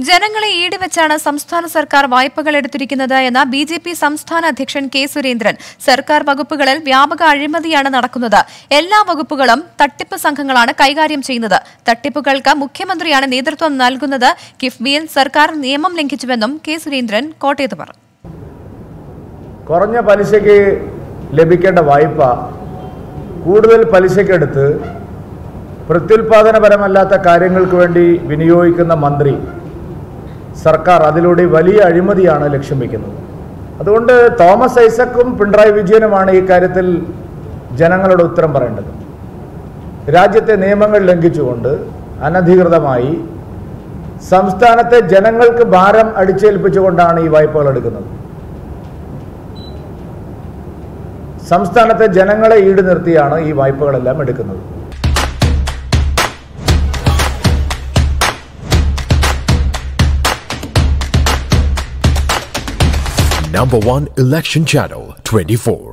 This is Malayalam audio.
ജനങ്ങളെ ഈടുവെച്ചാണ് സംസ്ഥാന സർക്കാർ വായ്പകൾ എടുത്തിരിക്കുന്നത് എന്ന ബിജെപി സംസ്ഥാന അധ്യക്ഷൻ കെ സുരേന്ദ്രൻ. സർക്കാർ വകുപ്പുകളിൽ വ്യാപക അഴിമതിയാണ് നടക്കുന്നത്. എല്ലാ വകുപ്പുകളും തട്ടിപ്പ് സംഘങ്ങളാണ് കൈകാര്യം ചെയ്യുന്നത്. തട്ടിപ്പുകൾക്ക് മുഖ്യമന്ത്രിയാണ് നേതൃത്വം നൽകുന്നത്. കിഫ്ബിയിൽ സർക്കാർ നിയമം ലംഘിച്ചുവെന്നും കെ സുരേന്ദ്രൻ കോട്ടയത്ത് പറഞ്ഞു. കുറഞ്ഞ പലിശയ്ക്ക് ലഭിക്കേണ്ട വായ്പ കൂടുതൽ പലിശയ്ക്കെടുത്ത് പ്രത്യുൽപാദനപരമല്ലാത്ത കാര്യങ്ങൾക്ക് വേണ്ടി വിനിയോഗിക്കുന്ന മന്ത്രി സർക്കാർ അതിലൂടെ വലിയ അഴിമതിയാണ് ലക്ഷ്യം വയ്ക്കുന്നത്. അതുകൊണ്ട് തോമസ് ഐസക്കും പിണറായി വിജയനുമാണ് ഈ കാര്യത്തിൽ ജനങ്ങളോട് ഉത്തരം പറയേണ്ടത്. രാജ്യത്തെ നിയമങ്ങൾ ലംഘിച്ചുകൊണ്ട് അനധികൃതമായി സംസ്ഥാനത്തെ ജനങ്ങൾക്ക് ഭാരം അടിച്ചേൽപ്പിച്ചുകൊണ്ടാണ് ഈ വായ്പകൾ എടുക്കുന്നത്. സംസ്ഥാനത്തെ ജനങ്ങളെ ഈട് നിർത്തിയാണ് ഈ വായ്പകളെല്ലാം എടുക്കുന്നത്. Number 1 Election Channel 24.